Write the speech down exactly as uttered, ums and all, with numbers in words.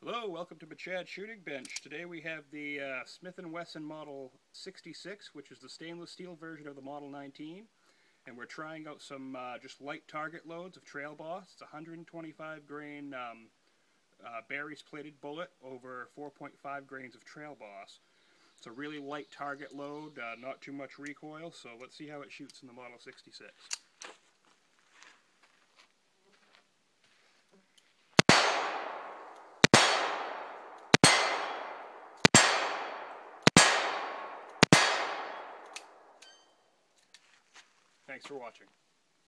Hello, welcome to Michad Shooting Bench. Today we have the uh, Smith and Wesson Model sixty-six, which is the stainless steel version of the Model nineteen. And we're trying out some uh, just light target loads of Trail Boss. It's a one hundred twenty-five grain um, uh, Barry's plated bullet over four point five grains of Trail Boss. It's a really light target load, uh, not too much recoil, so let's see how it shoots in the Model sixty-six. Thanks for watching.